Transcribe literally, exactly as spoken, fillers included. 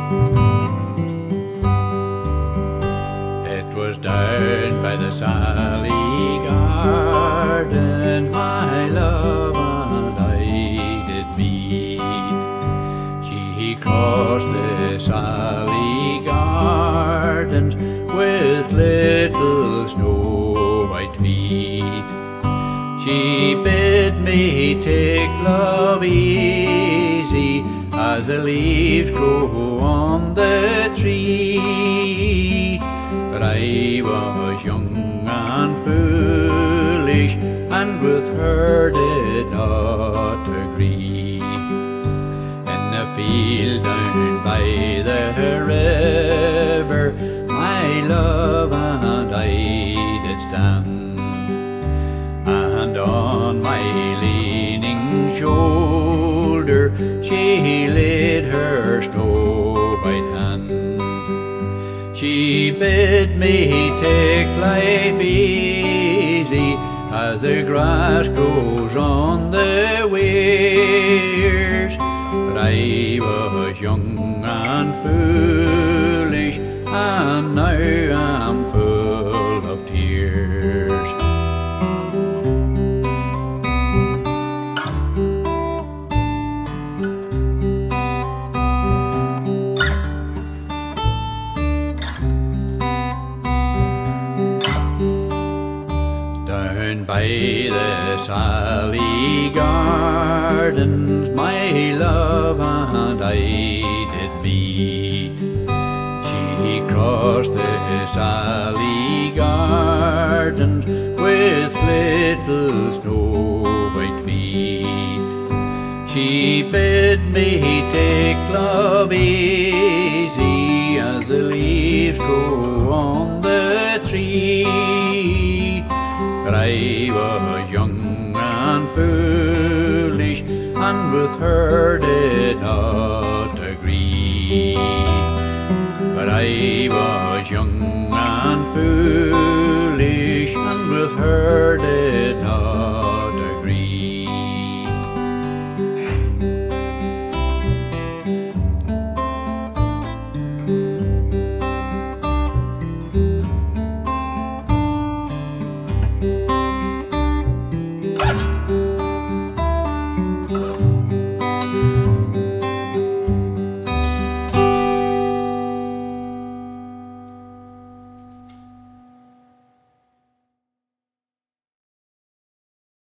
It was down by the Sally Gardens my love and I did meet. She crossed the Sally Gardens with little snow white feet. She bid me take love easy as the leaves grow on the tree. But I was young and foolish, and with her did not agree. In the field down by the river, my love and I did stand, and on my leaning shoulder she laid her snow white hand. She bid me take life easy as the grass grows on the weirs. But I was young and foolish, and now I'm full of tears. Down by the Sally Gardens my love and I did meet. She crossed the Sally Gardens with little snow white feet. She bid me take love easy as the leaves grow on the tree. But I was young and foolish, and with her did not agree. But I was young and foolish, and with her did not